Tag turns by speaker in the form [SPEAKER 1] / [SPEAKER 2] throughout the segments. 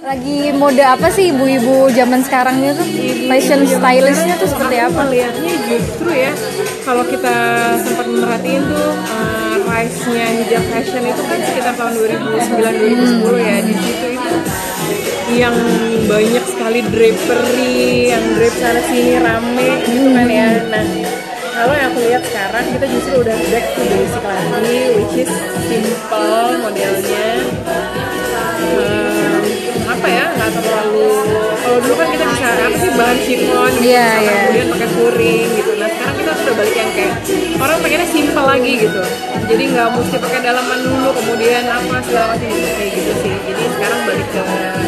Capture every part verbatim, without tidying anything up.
[SPEAKER 1] lagi mode apa sih ibu-ibu zaman sekarang itu? Fashion stylistnya tuh seperti apa?
[SPEAKER 2] Lihatnya justru ya, kalau kita sempat merhatiin tuh uh, rise-nya hijab fashion itu kan sekitar tahun dua ribu sembilan dua ribu sepuluh ya. Di situ itu yang banyak sekali drapery, yang drape sana sini rame gitu kan ya. Nah, kalau yang aku lihat sekarang kita justru udah back to basic lagi, which is simple modelnya. Um, apa ya, nggak terlalu, kalau dulu kan kita bisa apa sih bahan chiffon gitu,
[SPEAKER 1] yeah, yeah.
[SPEAKER 2] kemudian pakai furing gitu. Nah sekarang kita udah balik yang kayak orang pengennya simple lagi gitu, jadi nggak mesti pakai dalaman dulu kemudian apa segala macam gitu, kayak gitu sih. Jadi sekarang balik ke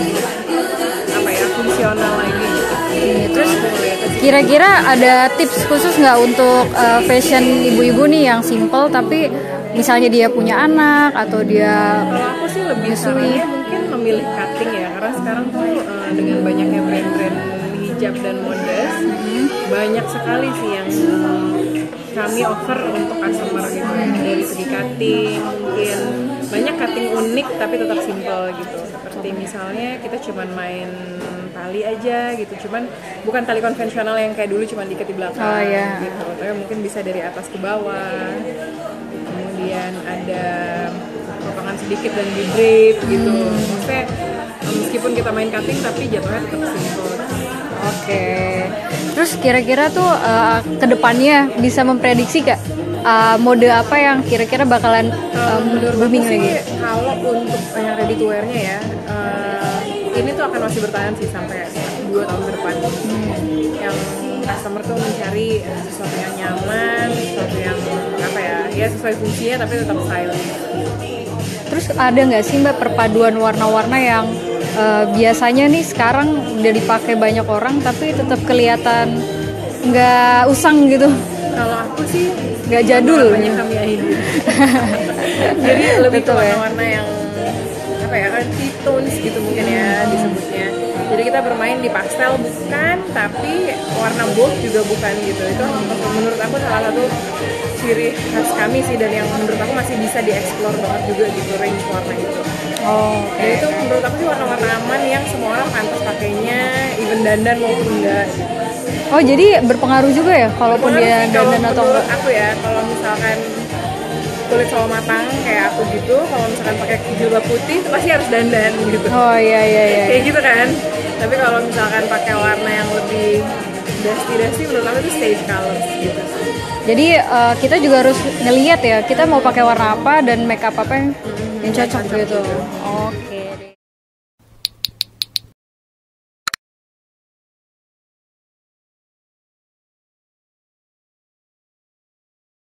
[SPEAKER 2] apa ya, fungsional lagi gitu.
[SPEAKER 1] Oke, terus kira-kira ada tips khusus nggak untuk uh, fashion ibu-ibu nih yang simple tapi misalnya dia punya anak atau dia
[SPEAKER 2] kalau aku sih lebih sarannya mungkin memilih cutting ya, karena sekarang tuh uh, dengan banyaknya brand-brand hijab dan modest, mm-hmm. banyak sekali sih yang uh, kami offer untuk customer gitu, dari segi cutting mungkin banyak cutting unik tapi tetap simple gitu, seperti misalnya kita cuman main tali aja gitu, cuman bukan tali konvensional yang kayak dulu cuman diikat di belakang, oh, yeah. gitu, tapi mungkin bisa dari atas ke bawah, kemudian ada potongan sedikit dan di drape gitu, maksudnya meskipun kita main cutting tapi jatuhnya tetap simple.
[SPEAKER 1] Oke, terus kira-kira tuh uh, kedepannya bisa memprediksi gak uh, mode apa yang kira-kira bakalan um, booming lagi?
[SPEAKER 2] Kalau untuk yang ready to wear-nya ya, uh, ini tuh akan masih bertahan sih sampai dua tahun ke depan. Hmm. Yang customer tuh mencari sesuatu yang nyaman, sesuatu yang apa ya, ya sesuai fungsinya tapi tetap stylish.
[SPEAKER 1] Terus ada nggak sih Mbak perpaduan warna-warna yang uh, biasanya nih sekarang udah dipakai banyak orang tapi tetap kelihatan nggak usang gitu?
[SPEAKER 2] Kalau aku sih
[SPEAKER 1] nggak jadul.
[SPEAKER 2] Banyak kami akhirnya. Jadi lebih ke warna-warna yang apa ya, earthy tones gitu mungkin ya disebutnya. Jadi kita bermain di pastel bukan, tapi warna bold juga bukan gitu. Itu menurut aku salah satu ciri khas kami sih, dan yang menurut aku masih bisa dieksplor banget juga gitu, range warna itu.
[SPEAKER 1] Oh,
[SPEAKER 2] okay. Dan itu menurut aku sih warna-warna aman yang semua orang pantas pakainya, even dandan maupun enggak.
[SPEAKER 1] Oh, jadi berpengaruh juga ya kalaupun dia dandan atau enggak?
[SPEAKER 2] Menurut aku ya, kalau misalkan kulit sawo matang kayak aku gitu, kalau misalkan pakai jilbab putih pasti harus dandan gitu.
[SPEAKER 1] Oh iya iya iya.
[SPEAKER 2] Kayak gitu kan. Tapi kalau misalkan pakai warna yang lebih dusty-dusty, menurut aku itu stage colors gitu.
[SPEAKER 1] Jadi uh, kita juga harus ngelihat ya, kita mau pakai warna apa dan make up apa yang, hmm, yang cocok gitu. Oke.